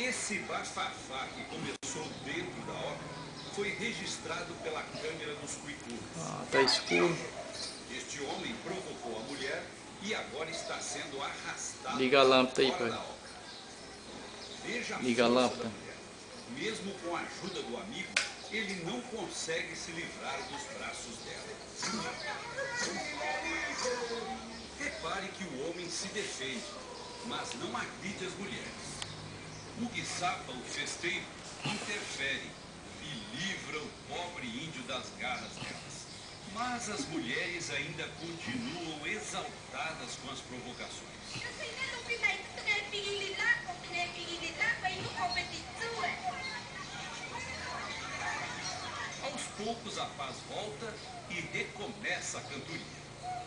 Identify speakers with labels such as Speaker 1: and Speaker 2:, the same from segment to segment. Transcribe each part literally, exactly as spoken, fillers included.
Speaker 1: Esse bafafá que começou dentro da obra foi registrado pela câmera dos cuicurus.
Speaker 2: Ah, tá escuro.
Speaker 1: Este homem provocou a mulher e agora está sendo arrastado
Speaker 2: Liga a lâmpada aí,
Speaker 1: fora
Speaker 2: pai.
Speaker 1: da obra. Veja a
Speaker 2: Liga a
Speaker 1: força
Speaker 2: lâmpada.
Speaker 1: da mulher. Mesmo com a ajuda do amigo, ele não consegue se livrar dos braços dela. Repare que o homem se defende, mas não agride as mulheres. Mugiçapa, o festeiro, interfere e livra o pobre índio das garras delas. Mas as mulheres ainda continuam exaltadas com as provocações. Aos poucos a paz volta e recomeça a cantoria.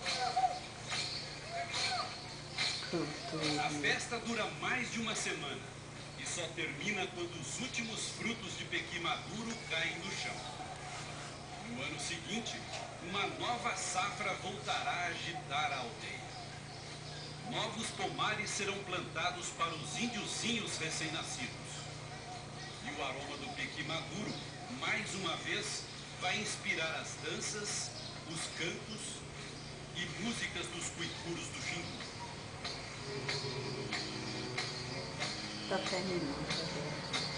Speaker 1: A festa dura mais de uma semana e só termina quando os últimos frutos de pequi maduro caem no chão. No ano seguinte, uma nova safra voltará a agitar a aldeia. Novos pomares serão plantados para os índiozinhos recém-nascidos. E o aroma do pequi maduro, mais uma vez, vai inspirar as danças, os cantos e músicas dos cuicurus do Xingu.
Speaker 3: Tá terminando.